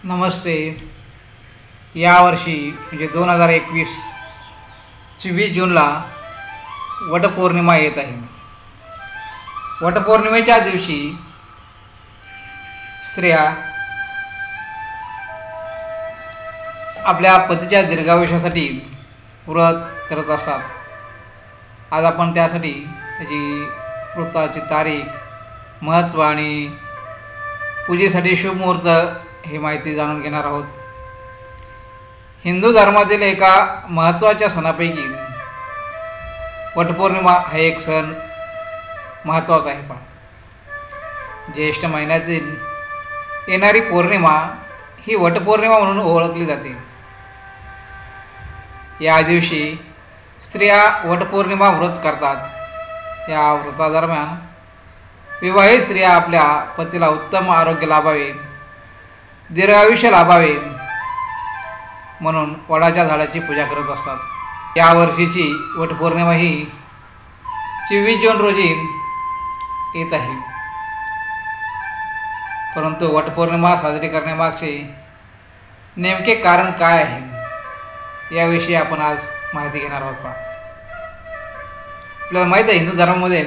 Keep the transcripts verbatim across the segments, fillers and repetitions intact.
नमस्ते. यावर्षी म्हणजे दोन हजार एकवीस चोवीस जूनला वटपौर्णिमा येत आहे. वटपौर्णिमेच्या दिवशी स्त्रिया आपल्या पतीच्या दीर्घायुष्यासाठी व्रत करत असतात. आज आपण त्यासाठी त्याची व्रताची तारीख, महत्त्व आणि पूजेसाठी शुभ मुहूर्त ही माहिती जाणून घेणार आहोत. हिंदू धर्मातील एका महत्त्वाच्या सणापैकी वटपौर्णिमा हा एक सण महत्त्वाचा आहे. पहा, ज्येष्ठ महिन्यातील येणारी पौर्णिमा ही वटपौर्णिमा म्हणून ओळखली जाते. या दिवशी स्त्रिया वटपौर्णिमा व्रत करतात. या व्रतादरम्यान विवाहित स्त्रिया आपल्या पतीला उत्तम आरोग्य लाभावे, दीर्घायुष्य लाभावे म्हणून वडाच्या झाडाची पूजा करत असतात. या वर्षीची वटपौर्णिमा ही चोवीस जून रोजी येत आहे. परंतु वटपौर्णिमा साजरी करण्यामागचे नेमके कारण काय आहे याविषयी आपण आज माहिती घेणार आहोत. पहा, आपल्याला माहीत आहे हिंदू धर्मामध्ये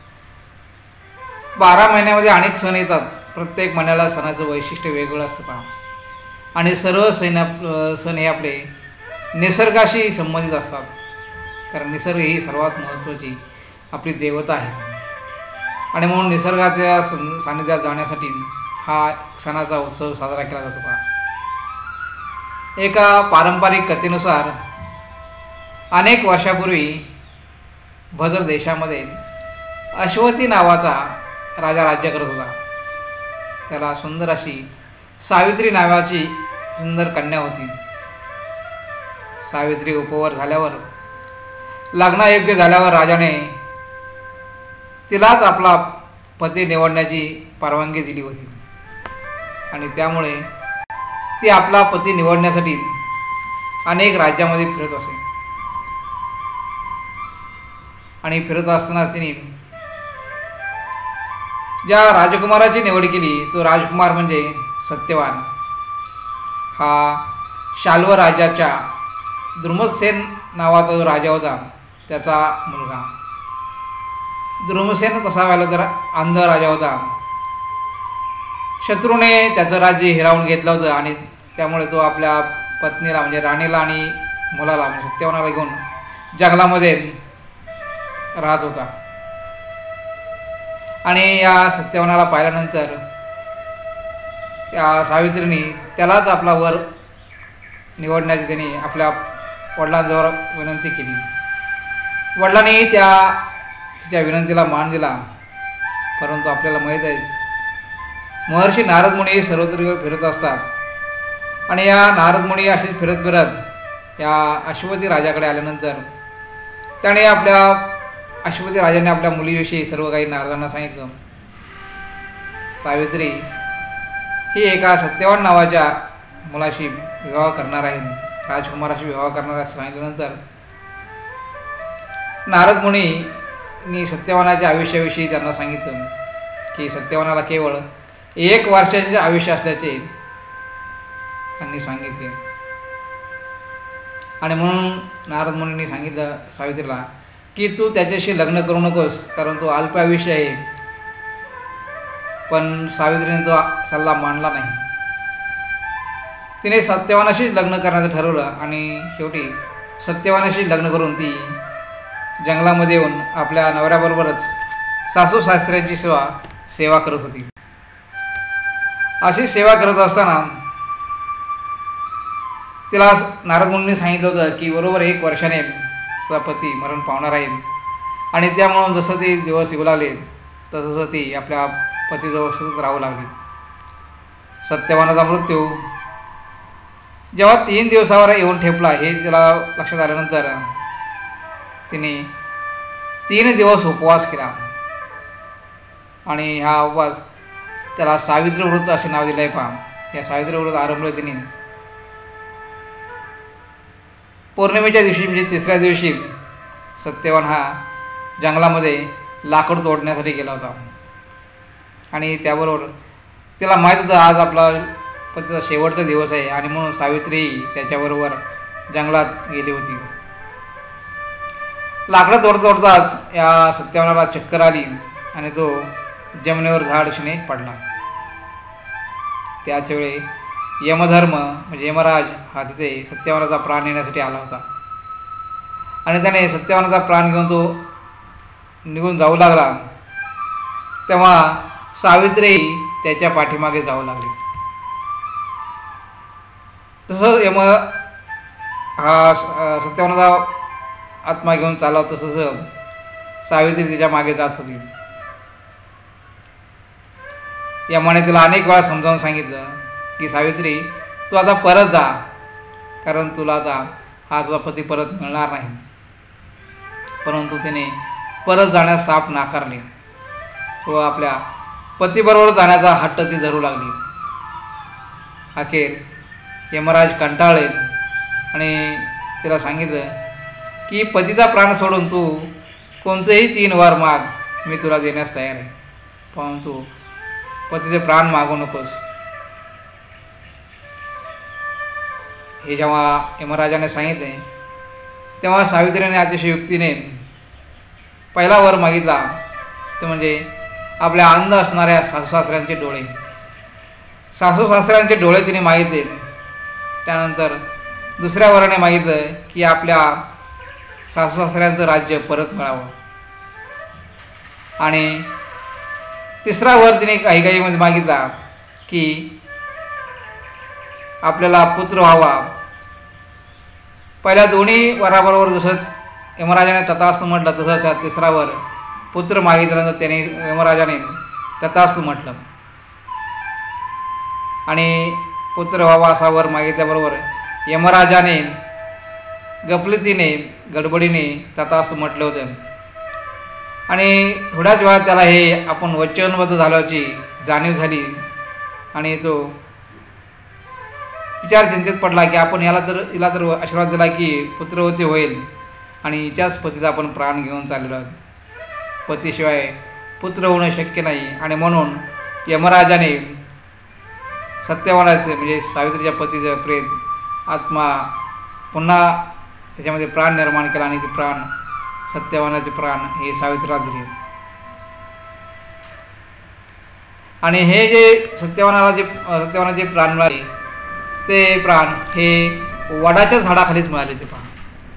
बारा महिन्यामध्ये अनेक सण येतात. प्रत्येक महिन्याला सणाचं वैशिष्ट्य वेगळं असतं. पहा, आणि सर्व सण सण हे आपले निसर्गाशी संबंधित असतात. कारण निसर्ग ही सर्वात महत्त्वाची आपली देवता आहे आणि म्हणून निसर्गाच्या सानिध्यात जाण्यासाठी हा सणाचा उत्सव साजरा केला जातो. पहा, एका पारंपरिक कथेनुसार अनेक वर्षापूर्वी भद्र देशामध्ये अश्वती नावाचा राजा राज्य करत होता. त्याला सुंदर अशी सावित्री नावाची सुंदर कन्या होती. सावित्री उपवर झाल्यावर, लग्नायोग्य झाल्यावर राजाने तिलाच आपला पती निवडण्याची परवानगी दिली होती आणि त्यामुळे ती आपला पती निवडण्यासाठी अनेक राज्यामध्ये फिरत असे. आणि फिरत असताना तिने ज्या राजकुमाराची निवड केली तो राजकुमार म्हणजे सत्यवान. हा शाल्व राजाच्या द्रुमसेन नावाचा जो राजा होता त्याचा मुलगा. द्रुमसेन कसा व्हायला तर अंध राजा होता. शत्रूने त्याचं राज्य हिरावून घेतलं होतं आणि त्यामुळे तो आपल्या पत्नीला म्हणजे राणीला आणि मुलाला म्हणजे सत्यवानाला घेऊन जंगलामध्ये राहत होता. आणि या सत्यवानाला पाहिल्यानंतर त्या सावित्रीने त्यालाच आपला वर निवडण्याची त्यांनी आपल्या वडिलांजवळ विनंती केली. वडिलांनी त्या तिच्या विनंतीला मान दिला. परंतु आपल्याला माहीत आहे महर्षी नारद मुनी सर्वत्र फिरत असतात आणि या नारद मुनी असे फिरत फिरत या अश्वती राजाकडे आल्यानंतर त्याने आपल्या अश्वती राजाने आपल्या मुलीविषयी सर्व काही नारदांना सांगितलं. सावित्री ही एका सत्यवान नावाच्या मुलाशी विवाह करणार आहे, राजकुमाराशी विवाह करणार आहे सांगितल्यानंतर नारद मुनींनी सत्यवानाच्या आयुष्याविषयी त्यांना सांगितलं की सत्यवानाला केवळ एक वर्षाचे आयुष्य असल्याचे त्यांनी सांगितले. आणि म्हणून नारद मुनींनी सांगितलं सावित्रीला की तू त्याच्याशी लग्न करू नकोस कारण तो अल्प आयुष्य आहे. पण सावित्रीने तो सल्ला मानला नाही. तिने सत्यवानाशीच लग्न करण्याचं ठरवलं आणि शेवटी सत्यवानाशी लग्न करून ती जंगलामध्ये येऊन आपल्या नवऱ्याबरोबरच सासू सासऱ्यांची सेवा सेवा करत होती. अशी सेवा करत असताना तिला नारद मुनींनी सांगितलं होतं की बरोबर एक वर्षाने तुझा पती मरण पावणार आहे. आणि त्यामुळं जसं ते दिवस येऊ लागले तसं ती आपल्या पतीजवळ सतत राहू लागली. सत्यवानाचा मृत्यू जेव्हा तीन दिवसावर येऊन ठेपला हे तिला लक्षात आल्यानंतर तिने तीन दिवस उपवास केला आणि हा उपवास त्याला सावित्री व्रत असे नाव दिलं आहे. पहा, या सावित्री व्रत आरंभलं तिने पौर्णिमेच्या दिवशी म्हणजे तिसऱ्या दिवशी. सत्यवान हा जंगलामध्ये लाकूड तोडण्यासाठी गेला होता आणि त्याबरोबर त्याला माहीत होतं आज आपला पतीचा शेवटचा दिवस आहे आणि म्हणून सावित्री त्याच्याबरोबर जंगलात गेली होती. लाकडं तोडता तोडताच या सत्यवानाला चक्कर आली आणि तो जमिनीवर धाडशीने पडला. त्याच वेळी यमधर्म म्हणजे यमराज हा तिथे सत्यवानाचा प्राण नेण्यासाठी आला होता आणि त्याने सत्यवानाचा प्राण घेऊन तो निघून जाऊ लागला. तेव्हा सावित्री त्याच्या पाठीमागे जाऊ लागली. तसं यम हा सत्यवानाचा आत्मा घेऊन चालला तसंच सावित्री तिच्या मागे जात होती. यमाने तिला अनेक वेळा समजावून सांगितलं की सावित्री तू आता परत जा, कारण तुला आता हा तुझा पती परत मिळणार नाही. परंतु तिने परत जाण्यास साप नाकारले व आपल्या पतीबरोबर जाण्याचा हट्ट ती धरू लागली. अखेर यमराज कंटाळले आणि तिला सांगितलं की पतीचा प्राण सोडून तू कोणतेही तीन वार माग, मी तुला देण्यास तयार आहे, परंतु पतीचे प्राण मागू नकोस. हे जेव्हा यमराजाने सांगितले तेव्हा सावित्रीने अतिशय युक्तीने पहिला वर मागितला, तो म्हणजे आपल्या अंध असणाऱ्या सासू सासऱ्यांचे डोळे. सासू सासऱ्यांचे डोळे तिने मागितले. त्यानंतर दुसऱ्या वराने मागितलं की आपल्या सासू सासऱ्यांचं राज्य परत मिळावं. आणि तिसरा वर तिने काही काहीमध्ये मागितला की आपल्याला पुत्र व्हावा. पहिल्या दोन्ही वराबरोबर जसं यमराजाने तथास्तु म्हटलं तसंच त्या तिसरा वर पुत्र मागितल्यानंतर त्याने यमराजाने तथास्तु म्हटलं आणि पुत्र व्हावा असा वर मागितल्याबरोबर यमराजाने गफलतीने गडबडीने तथास्तु म्हटलं होतं. आणि थोड्याच वेळात त्याला हे आपण वचनबद्ध झाल्याची जाणीव झाली आणि तो विचार चिंतेत पडला की आपण याला तर हिला तर आशीर्वाद दिला की पुत्रवती होईल आणि हिच्याच पतीचा आपण प्राण घेऊन चाललेलो आहोत. पतीशिवाय पुत्र होणं शक्य नाही आणि म्हणून यमराजाने सत्यवानाचे म्हणजे सावित्रीच्या पतीचं प्रेत आत्मा पुन्हा त्याच्यामध्ये प्राण निर्माण केला आणि ते प्राण सत्यवानाचे प्राण हे सावित्रीला दिले. आणि हे जे सत्यवानाला जे सत्यवानाचे प्राण मिळाले ते प्राण हे वडाच्या झाडाखालीच मिळाले ते प्राण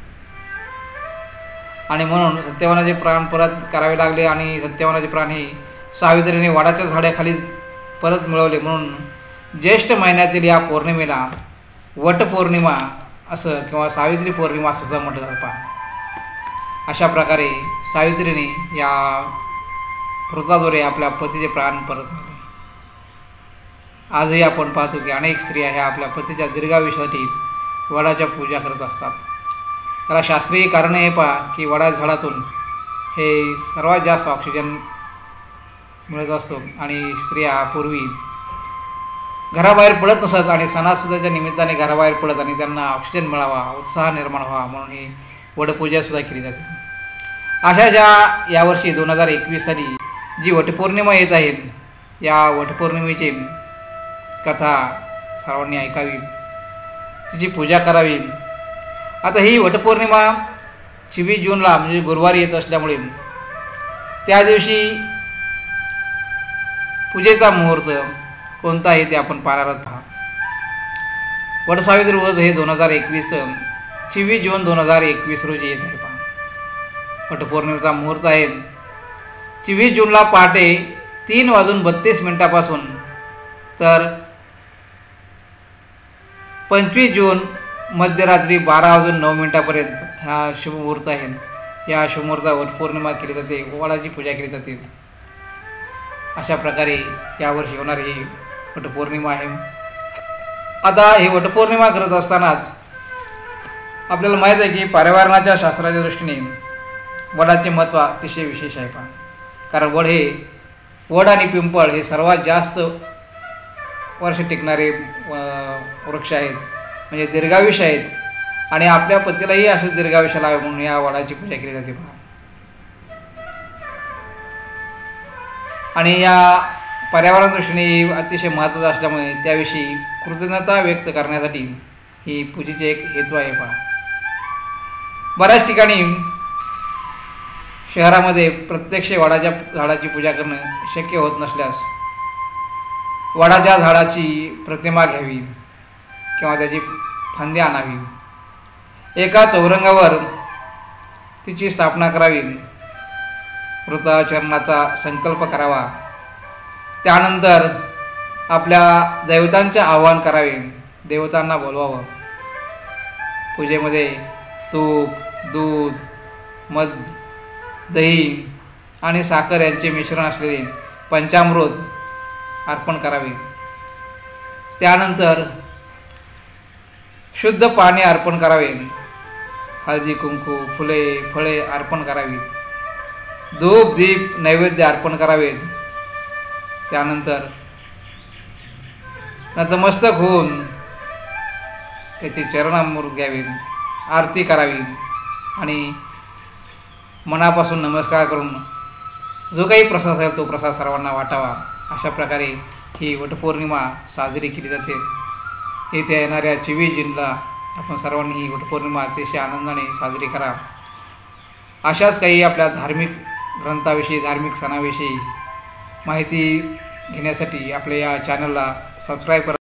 आणि म्हणून सत्यवानाचे प्राण परत करावे लागले आणि सत्यवानाचे प्राण हे सावित्रीने वडाच्या झाडाखाली परत मिळवले. म्हणून ज्येष्ठ महिन्यातील या पौर्णिमेला वटपौर्णिमा असं किंवा सावित्री पौर्णिमा सुद्धा म्हटलं जातं. अशा प्रकारे सावित्रीने या व्रताद्वारे आपल्या पतीचे प्राण परत मिळवले. आजही आपण पाहतो की अनेक स्त्रिया ह्या आपल्या पतीच्या दीर्घायुष्यासाठी वडाच्या पूजा करत असतात. त्याला शास्त्रीय कारण हे पहा की वडा झाडातून हे सर्वात जास्त ऑक्सिजन मिळत असतो आणि स्त्रिया पूर्वी घराबाहेर पडत नसत आणि सणासुद्धाच्या निमित्ताने घराबाहेर पडत आणि त्यांना ऑक्सिजन मिळावा, उत्साह निर्माण व्हावा म्हणून ही वटपूजासुद्धा केली जाते. अशा ज्या यावर्षी दोन हजार एकवीस साली जी वटपौर्णिमा येत आहे या वटपौर्णिमेची कथा सर्वांनी ऐकावी, तिची पूजा करावी. आता ही वटपौर्णिमा चोवीस जूनला म्हणजे गुरुवारी येत असल्यामुळे त्या दिवशी पूजेचा मुहूर्त कोणता आहे ते आपण पाहणार आहोत. वटसावित्री व्रत हे दोन हजार एकवीस चोवीस जून दोन हजार एकवीस रोजी येत आहे. पहा वटपौर्णिमेचा मुहूर्त आहे चोवीस जूनला पहाटे तीन वाजून बत्तीस मिनिटापासून तर पंचवीस जून मध्यरात्री बारा वाजून नऊ मिनिटापर्यंत हा शुभमुहूर्त आहे. या शुभमुहूर्तावर वटपौर्णिमा केली जाते, वडाची पूजा केली जाते. अशा प्रकारे यावर्षी होणारी ही वटपौर्णिमा आहे. आता ही वटपौर्णिमा करत असतानाच आपल्याला माहीत आहे की पर्यावरणाच्या शास्त्राच्या दृष्टीने वडाचे महत्त्व अतिशय विशेष आहे. पहा कारण वड हे वड आणि पिंपळ हे सर्वात जास्त वर्ष टिकणारे वृक्ष आहेत, म्हणजे दीर्घायुष्य आहेत आणि आपल्या पतीलाही असे दीर्घायुष्य लावे म्हणून या वडाची पूजा केली जाते. आणि या पर्यावरण दृष्टीने अतिशय महत्त्वाचं असल्यामुळे त्याविषयी कृतज्ञता व्यक्त करण्यासाठी ही पूजेचे एक हेतू आहे. पहा, बऱ्याच ठिकाणी शहरामध्ये प्रत्यक्ष वडाच्या झाडाची पूजा करणं शक्य होत नसल्यास वडाच्या झाडाची प्रतिमा घ्यावी किंवा त्याची फांदी आणावी, एका चौरंगावर तिची स्थापना करावी, वृताचरणाचा संकल्प करावा, त्यानंतर आपल्या देवतांचे आवाहन करावे, देवतांना बोलवावं. पूजेमध्ये तूप, दूध, मध, दही आणि साखर यांचे मिश्रण असलेले पंचामृत अर्पण करावे. त्यानंतर शुद्ध पाणी अर्पण करावे, हळदी कुंकू, फुले, फळे अर्पण करावी, धूप, दीप, नैवेद्य अर्पण करावेत. त्यानंतर नतमस्तक होऊन त्याची चरणामृत घ्यावे, आरती करावी आणि मनापासून नमस्कार करून जो काही प्रसाद असेल तो प्रसाद सर्वांना वाटावा. अशा प्रकारे ही वटपौर्णिमा साजरी केली जाते. येथे येणाऱ्या चोवीस जूनला आपण सर्वांनी ही वटपौर्णिमा अतिशय आनंदाने साजरी करा. अशाच काही आपल्या धार्मिक ग्रंथाविषयी, धार्मिक सणाविषयी माहिती घेण्यासाठी आपल्या या चॅनलला सबस्क्राईब करा.